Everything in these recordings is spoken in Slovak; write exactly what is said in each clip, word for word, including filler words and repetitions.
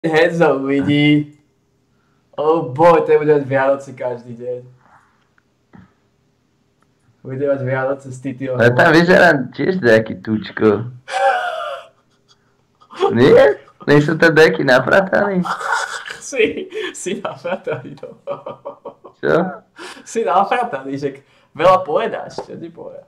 Heads sa uvidí. Oh boj, to bude mať Vianoce každý deň. Bude mať Vianoce s Titiou. Ale tam vyzerá tiež nejaký tučko. Nie? Nie sú tam nejaký naprataní? Si, si naprataný, no. Čo? Si naprataný, že veľa povedáš, čo ti povedal.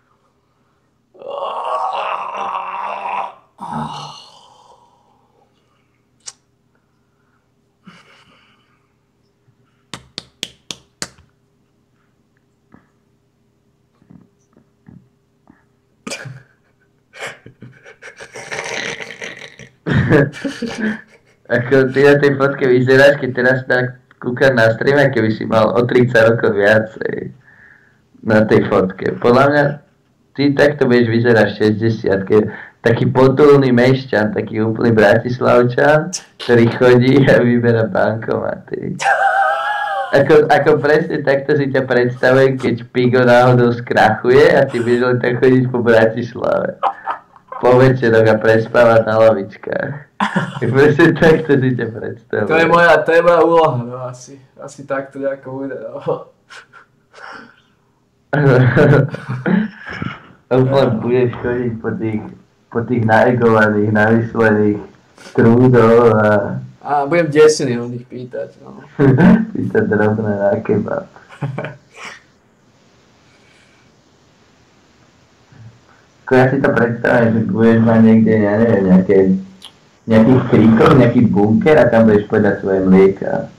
Ako ty na tej fotke vyzeráš, keď teraz tak kúkam na streame, keby si mal o tridsať rokov viacej na tej fotke. Podľa mňa ty takto budeš vyzerať šesťdesiat, taký potulný mešťan, taký úplný Bratislavčan, ktorý chodí a vyberá bankomaty. Ako, ako presne takto si ťa predstavujem, keď Pigo náhodou skrachuje a ty budeš len tak chodiť po Bratislave. Po večeroch a prespávať na lavičkách. Presne takto si ťa predstavujem. To je moja, to je moja úloha, no asi. Asi takto nejako bude, no. Úplne budeš chodiť po tých, po tých naegovaných, navyslených trúdov a... A budem desený o nich pýtať, no. Pýtať drobné na kebab. Ako ja si to predstavím, že budeš mať niekde, ja neviem, nejaké, nejakých kríkoch, nejaký bunker a tam budeš povedať svoje mlieka.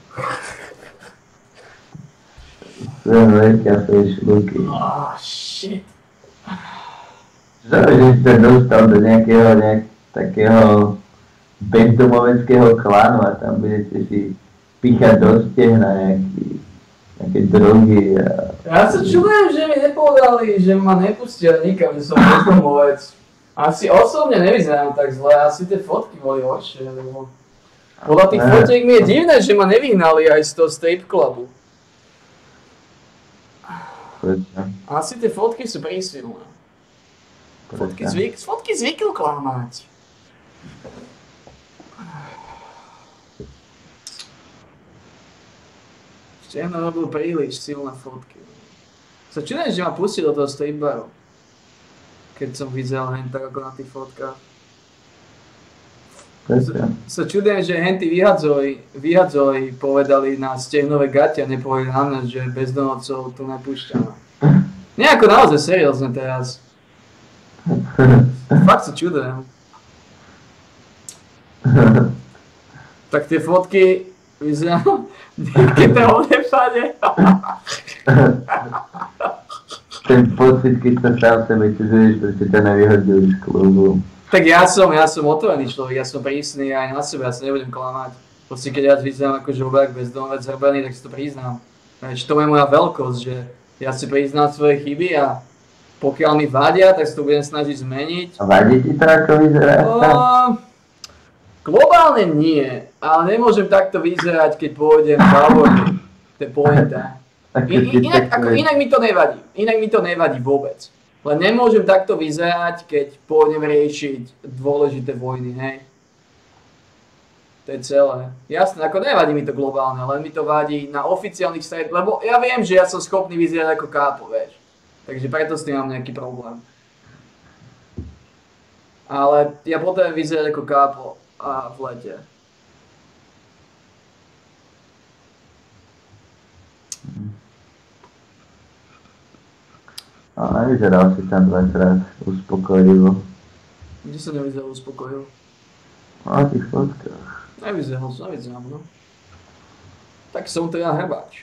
Svoje mlieka, svoje šľuky. Oh, shit. Čo, že si sa dostal do nejakého, nejak, takého bezdomoveckého klanu a tam budete si píchať do stehna nejaký, nejaké drogy a... Ja sa čudujem, že mi nepovedali, že ma nepustia nikam, že som bezdomovec. Asi osobne nevyzerám tak zle, asi tie fotky boli horšie, lebo... Podľa tých fotiek mi je divné, že ma nevyhnali aj z toho strip clubu. Prečo? Asi tie fotky sú prísilné. Fotky, zvyk, fotky zvyknú klamať. Štehno robil príliš silné fotky. Sa čudujem, že ma pustil do toho strip baru. Keď som vyzeral hen tak ako na tých fotkách. Sa, sa čudujem, že henty vyhadzoj, vyhadzoj povedali na stehnové gate a nepovedali na nás, že bezdomovcov tu nepúšťame. Nejako naozaj seriózne teraz. Fakt sa čudujem. Tak tie fotky vyzerajú, keď to odepade. Ten pocit, keď sa sám sebe čuduješ, prečo ťa nevyhodili z klubu. Tak ja som, ja som otvorený človek, ja som prísny aj na sebe, ja sa nebudem klamať. Proste keď ja vyzerám ako žobák bezdomovec zhrbený, tak si to priznám. Veď to je moja veľkosť, že ja si priznám svoje chyby a pokiaľ mi vadia, tak si to budem snažiť zmeniť. A vadí ti to, ako vyzeráš tam? Globálne nie, ale nemôžem takto vyzerať, keď pôjdem závodne. To je pointa. Inak, ako, inak mi to nevadí, inak mi to nevadí vôbec. Len nemôžem takto vyzerať, keď pôjdem riešiť dôležité vojny, hej. To je celé. Jasné, ako nevadí mi to globálne, len mi to vadí na oficiálnych stretnutiach, lebo ja viem, že ja som schopný vyzerať ako kápo, vieš. Takže preto s tým mám nejaký problém. Ale ja potrebujem vyzerať ako kápo a v lete. Ale nevyzeral si tam dvakrát uspokojivo. Kde sa nevyzeral uspokojivo? Na tých fotkách. Nevyzeral som, nevyzeral, no. Tak som teda hrbáč.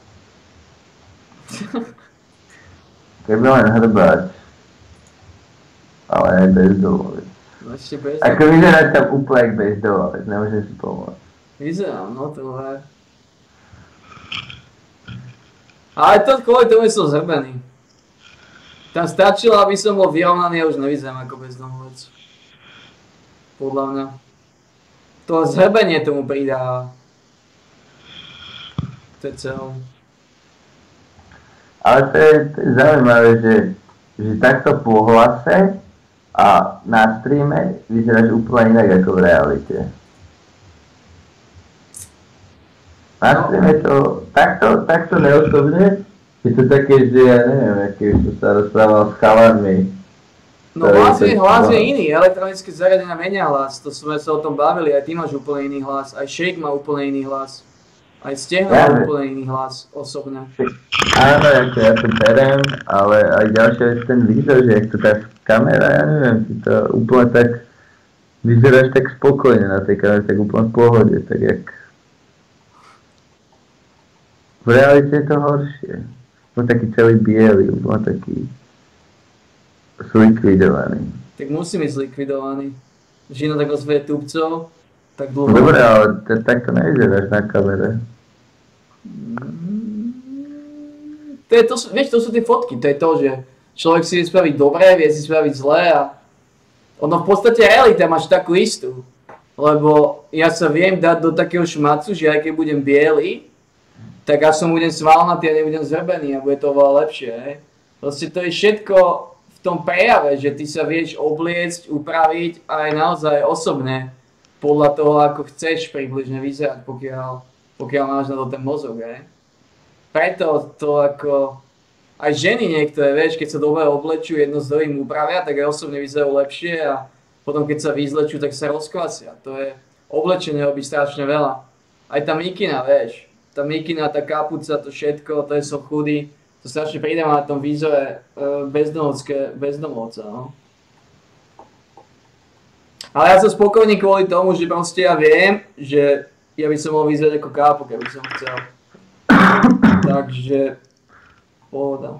Keby len hrbáč. Ale aj bezdomovec. No ešte bezdomovec. Ako vyzeráš tam úplne jak bezdomovec, nemôžem si pomôcť. Vyzerám, no to je. Ale to kvôli tomu som zhrbený. Tam stačilo, aby som bol vyrovnaný a už nevyzerám ako bezdomovec. Podľa mňa. To zhrbenie tomu pridáva. To je celé. Ale to je, to je zaujímavé, že, že takto po hlase a na streame vyzeráš úplne inak ako v realite. Na streame to takto, takto neosobne, je to také, že ja neviem, aký som sa rozprával s chalanmi. No hlas je, hlas je iný, elektronické zariadenia menia hlas, to sme sa o tom bavili, aj ty máš úplne iný hlas, aj Shake má úplne iný hlas, aj Stehno má úplne iný hlas, osobne. Áno, ako ja to berem, ale aj ďalšia vec ten výzor, že ak to tá kamera, ja neviem, ty to úplne tak, vyzeráš tak spokojne na tej kamere, tak úplne v pohode, tak jak... V realite je to horšie, úplne taký celý biely, úplne taký... zlikvidovaný. Tak musí byť zlikvidovaný. Žino tak ozvie tupcov, tak dlho... Dobre, ale t- takto nevyzeráš na kamere. To je to, vieš, to sú tie fotky, to je to, že človek si vie spraviť dobré, vie si spraviť zlé a ono v podstate realita máš takú istú. Lebo ja sa viem dať do takého šmacu, že aj keď budem biely, tak ja som budem svalnatý a nebudem zhrbený a bude to oveľa lepšie, hej. Proste to je všetko v tom prejave, že ty sa vieš obliecť, upraviť aj naozaj osobne podľa toho, ako chceš približne vyzerať, pokiaľ, pokiaľ máš na to ten mozog, hej. Preto to ako, aj ženy niektoré, vieš, keď sa dobre oblečujú, jedno s druhým upravia, tak aj osobne vyzerajú lepšie a potom keď sa vyzlečujú, tak sa rozkvasia. To je, oblečenie robí strašne veľa. Aj tá mikina, vieš, tá mikina, tá kapuca, to všetko, to je som chudý. To strašne pridáva na tom výzore bezdomovské, bezdomovca, no. Ale ja som spokojný kvôli tomu, že proste ja viem, že ja by som mohol vyzerať ako kápo, keby som chcel. Takže, pohoda.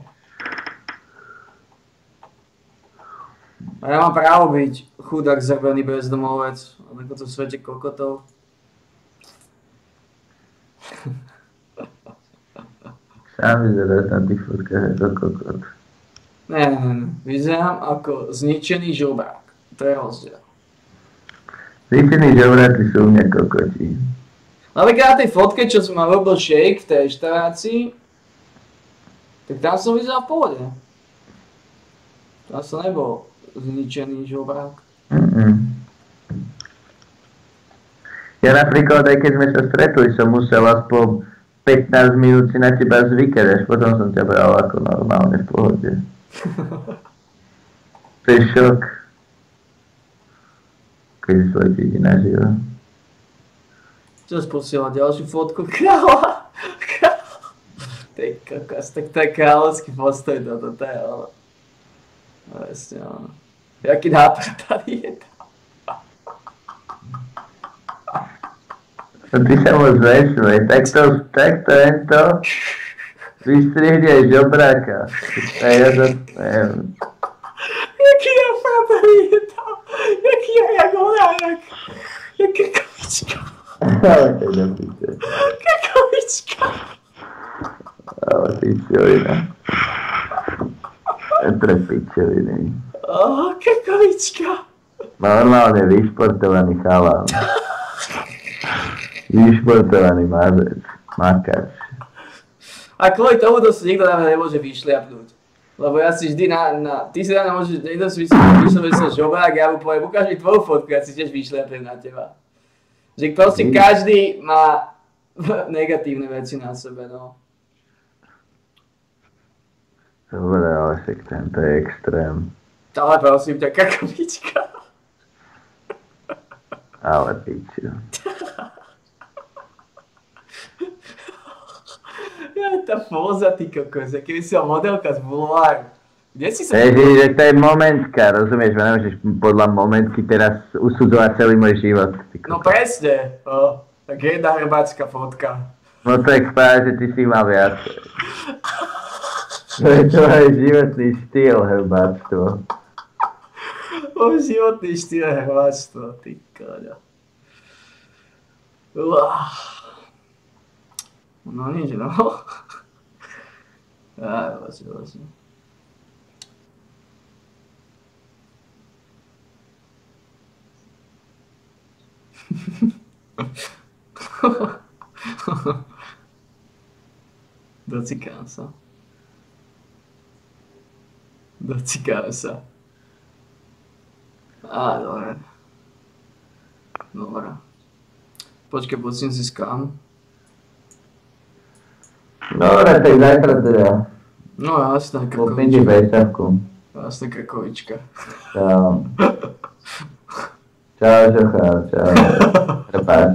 A ja mám právo byť chudák, zrbený bezdomovec, ako to v svete kokotov. Sám vyzeráš na tých fotkách ako kokot. Ne, ne, ne. Vyzerám ako zničený žobrák. To je rozdiel. Zničený žobráci sú u mňa kokoti. Napríklad na tej fotke, čo som mal robil Shake v tej reštaurácii, tak tam som vyzeral v pohode. Tam som nebol zničený žobrák. Mm-mm. Ja napríklad, aj keď sme sa stretli, som musel aspoň pätnásť minút si na teba zvykať, až potom som ťa bral ako normálne v pohode. To je šok. Keď svoj vidí naživo. Čo si posielal ďalšiu fotku? Kráľa! Kráľa! Tej kokos, tak to je kráľovský postoj toto, to je ono. Vesne ono. Jaký náprataný je to. Ty sa moc vesmej, takto, takto, ento, vystrihni aj žobráka. A ja to, neviem. Jaký náprataný je to. Jaký je jak ona, jak... Jaká kavička. Ale to je do piče. Jaká kavička. Ale ty pičovina. Pre pičoviny. Oh, aká kavička. Normálne vyšportovaný chalán. Vyšportovaný mazec. Makač. A kvôli tomu to si nikto na mňa nemôže vyšliapnúť. Lebo ja si vždy na, na ty si na mňa môžeš, niekto si vyšliapnúť sa žobrák, ja mu poviem, ukáž mi tvoju fotku, ja si tiež vyšliapnem na teba. Že proste každý má negatívne veci na sebe, no. Dobre, ale však tento je extrém. Ale prosím ťa, kakavička. Ale pičo. Ja, tá póza, ty kokos, keby si mal modelka z bulváru. Kde si sa... Takže to je momentka, rozumieš? Nemôžeš podľa momentky teraz usudzovať celý môj život. No presne, o, tak jedna hrbáčka fotka. No to je kváľa, že ty si mal viac. To je tvoj životný štýl, hrbáctvo. Môj životný štýl hrbáctvo, ty koľa. Uah. No nič, no. Á, vlastne, vlastne. Docikám sa. Docikám sa. Á, dobre. Dobre. Počkaj, pustím si skám. Dobre, tak zajtra teda. No jasná Po pindi bejstavku. Jasná krkovička. Čau. Čau, Žochár, čau. Prepáč.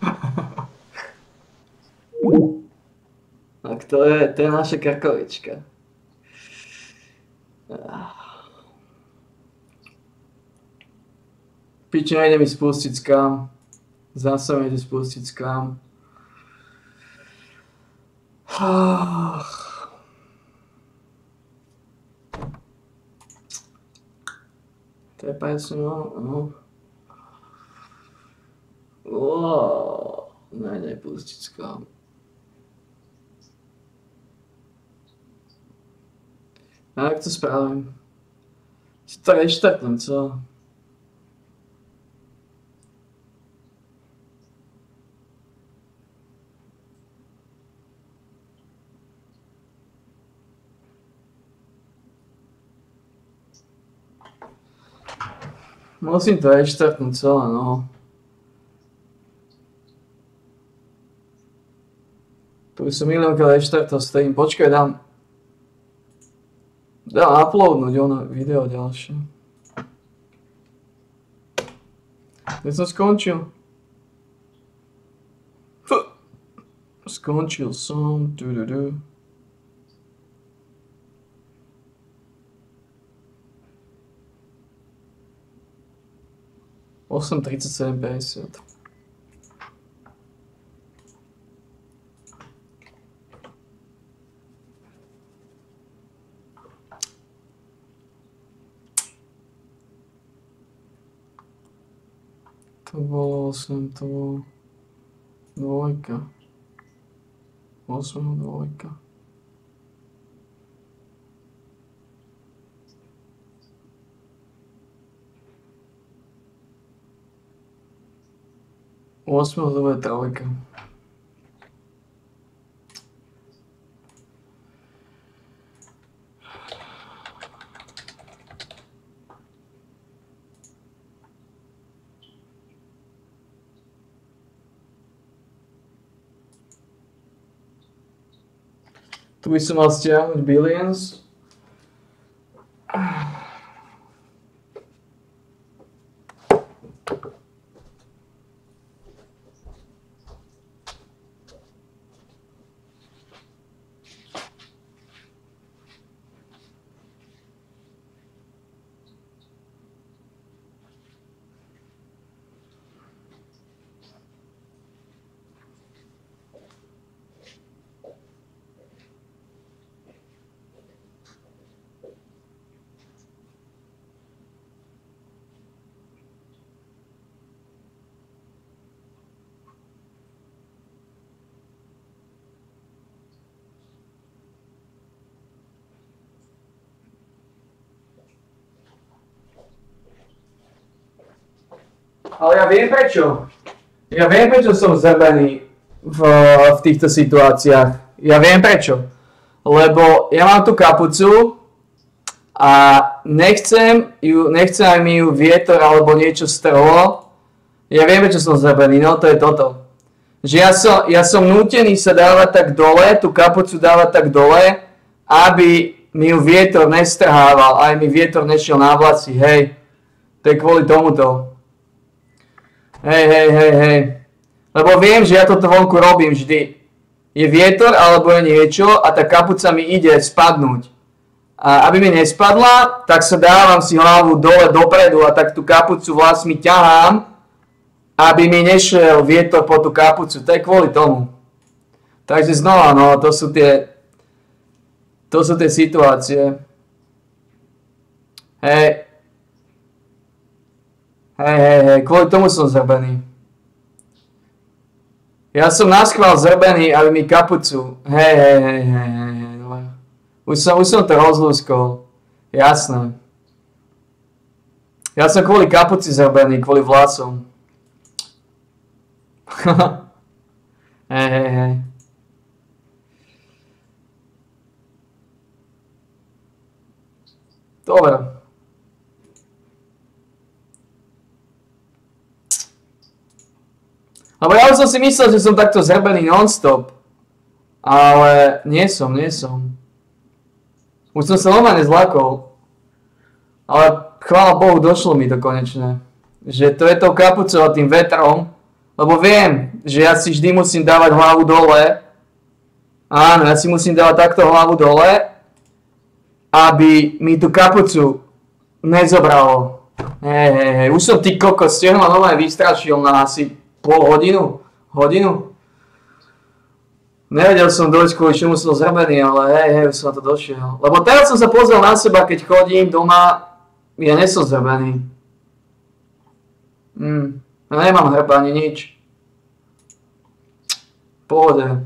Tak to je, to je naša krkovička. Piči, nejde mi spustiť skam. Zase mi ide spustiť skam. To je presne, no, no. Wow, nejde pustiť skam. A jak to spravím? Si to reštartnem, co? Musím to reštartnúť celé, no. Tu by som miliónkrát reštartol stream. Počkaj, dám... Dám uploadnúť ono video ďalšie. Kde som skončil? Skončil som... Du, du, du. osem tridsaťsedem päťdesiat. To bolo osem, to bolo dvojka. osem dvojka. osem to bude trojka. Tu by som mal stiahnuť Billions. Ale ja viem prečo. Ja viem prečo som zrbený v, v týchto situáciách. Ja viem prečo. Lebo ja mám tú kapucu a nechcem, ju, nechcem aj mi ju vietor alebo niečo strhlo. Ja viem prečo som zrbený, no to je toto. Že ja som, ja som nútený sa dávať tak dole, tú kapucu dávať tak dole, aby mi ju vietor nestrhával, aj mi vietor nešiel na vlasy, hej. To je kvôli tomuto. Hej, hej, hej, hej. Lebo viem, že ja toto vonku robím vždy. Je vietor alebo je niečo a tá kapuca mi ide spadnúť. A aby mi nespadla, tak sa dávam si hlavu dole dopredu a tak tú kapucu vlasmi ťahám, aby mi nešiel vietor po tú kapucu. To je kvôli tomu. Takže znova, no, to sú tie, to sú tie situácie. Hej. Hej, hej, hej, kvôli tomu som zrbený. Ja som naschvál zrbený, aby mi kapucu... Hej, hej, hej, hej, hej, hej, už som, už som to rozlúskol. Jasné. Ja som kvôli kapuci zrbený, kvôli vlasom. Hej, hej, hej. Dobre. Lebo ja som si myslel, že som takto zrbený non-stop. Ale nie som, nie som. Už som sa normálne zlakol. Ale chvála Bohu, došlo mi to konečne. Že to je tou kapucou a tým vetrom. Lebo viem, že ja si vždy musím dávať hlavu dole. Áno, ja si musím dávať takto hlavu dole, aby mi tú kapucu nezobralo. Hej, hej, hej, už som ty kokos, ste ma normálne vystrašil na asi pol hodinu, hodinu. Nevedel som dojsť, kvôli čomu som zrbený, ale hej, hej, už som na to došiel. Lebo teraz som sa pozrel na seba, keď chodím doma, ja nesom zrbený. Hm, ja nemám hrb ani nič. Pohode.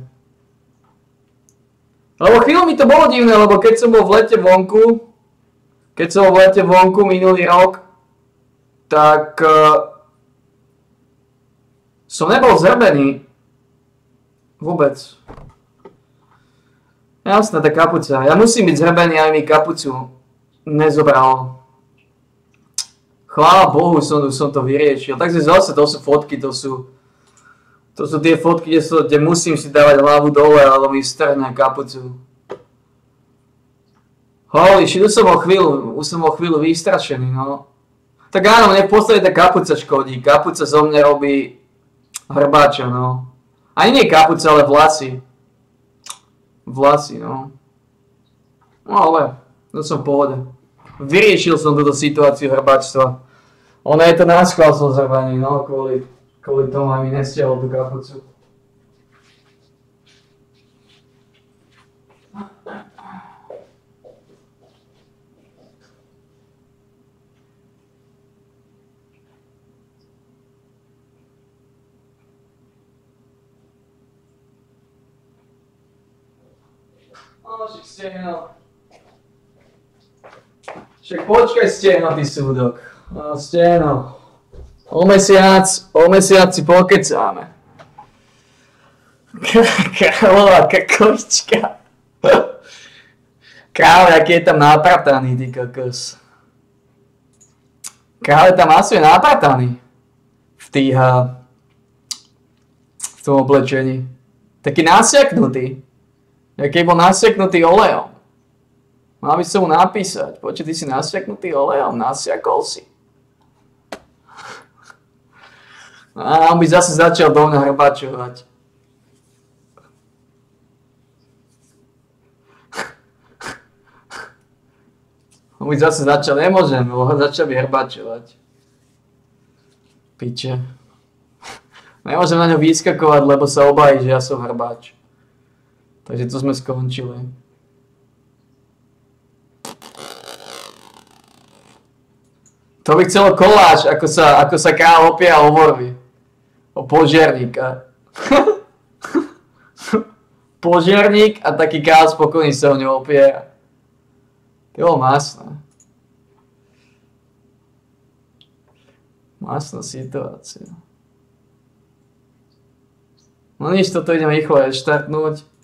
Lebo chvíľu mi to bolo divné, lebo keď som bol v lete vonku, keď som bol v lete vonku minulý rok, tak uh, som nebol zrbený. Vôbec. Jasná, tá kapuca. Ja musím byť zrbený, aj mi kapucu nezobral. Chvála Bohu, som, som to vyriešil. Takže zase to sú fotky, to sú, to sú tie fotky, kde, so, kde musím si dávať hlavu dole, alebo mi strhne kapucu. Holy shit, už som bol chvíľu, už som bol chvíľu vystrašený, no. Tak áno, mne v podstate tá kapuca škodí. Kapuca zo mňa robí hrbáča, no. Ani nie kapuca, ale vlasy. Vlasy, no. No ale, to som v pohode. Vyriešil som túto situáciu hrbáčstva. Ono je to náschvál som zrbaný, no, kvôli, kvôli tomu aj mi nestiahol tú kapucu. No, však stehno. Však počkaj stehno, ty súdok. No, stehno. O mesiac, o mesiac si pokecáme. Kráľová kakovička. Kráľ, aký je tam naprataný, ty kokos. Kráľ je tam asi naprataný. V týha. V tom oblečení. Taký nasiaknutý. Jaký bol nasiaknutý olejom. Mal by som mu napísať. Počuť, ty si nasiaknutý olejom, nasiakol si. A on by zase začal do mňa hrbačovať. On by zase začal, nemôžem, lebo ho začal by hrbačovať. Piče. Nemôžem na ňo vyskakovať, lebo sa obájí, že ja som hrbáč. Takže tu sme skončili. To by chcelo koláč, ako sa, ako sa kráľ opiera o vorby. O požiarníka. Požiarník a taký kráľ spokojný sa o ňu opiera. To bolo masné. Masná situácia. No nič, toto idem rýchlo reštartnúť.